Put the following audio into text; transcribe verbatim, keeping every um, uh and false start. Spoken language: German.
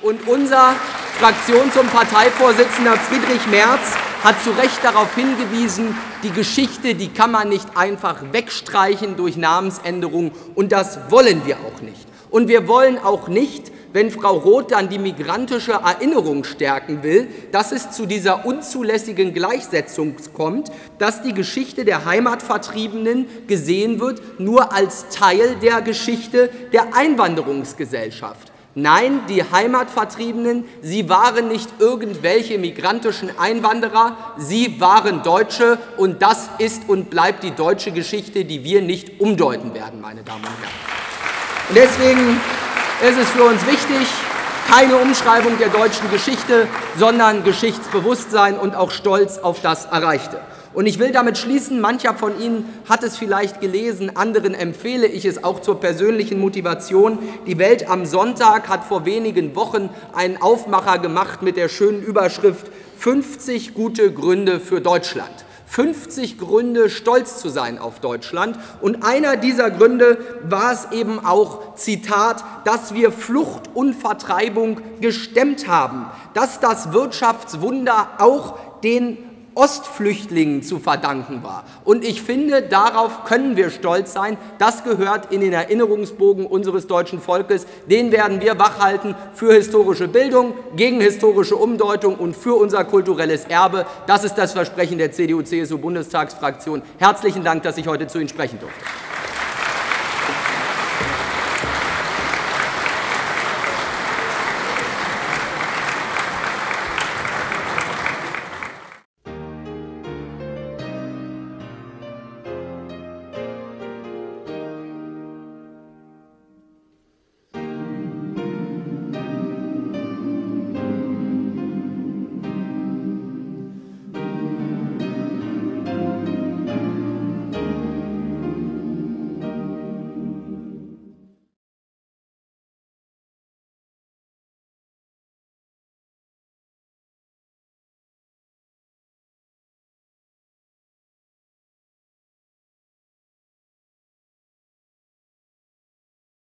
Und unser Fraktions- und Parteivorsitzender Friedrich Merz hat zu Recht darauf hingewiesen, die Geschichte, die kann man nicht einfach wegstreichen durch Namensänderung, und das wollen wir auch nicht. Und wir wollen auch nicht, wenn Frau Roth dann die migrantische Erinnerung stärken will, dass es zu dieser unzulässigen Gleichsetzung kommt, dass die Geschichte der Heimatvertriebenen gesehen wird nur als Teil der Geschichte der Einwanderungsgesellschaft. Nein, die Heimatvertriebenen, sie waren nicht irgendwelche migrantischen Einwanderer, sie waren Deutsche, und das ist und bleibt die deutsche Geschichte, die wir nicht umdeuten werden, meine Damen und Herren. Und deswegen ist es für uns wichtig, keine Umschreibung der deutschen Geschichte, sondern Geschichtsbewusstsein und auch Stolz auf das Erreichte. Und ich will damit schließen, mancher von Ihnen hat es vielleicht gelesen, anderen empfehle ich es auch zur persönlichen Motivation. Die Welt am Sonntag hat vor wenigen Wochen einen Aufmacher gemacht mit der schönen Überschrift fünfzig gute Gründe für Deutschland. fünfzig Gründe, stolz zu sein auf Deutschland. Und einer dieser Gründe war es eben auch, Zitat, dass wir Flucht und Vertreibung gestemmt haben, dass das Wirtschaftswunder auch den Ostflüchtlingen zu verdanken war. Und ich finde, darauf können wir stolz sein. Das gehört in den Erinnerungsbogen unseres deutschen Volkes. Den werden wir wachhalten für historische Bildung, gegen historische Umdeutung und für unser kulturelles Erbe. Das ist das Versprechen der C D U C S U-Bundestagsfraktion. Herzlichen Dank, dass ich heute zu Ihnen sprechen durfte.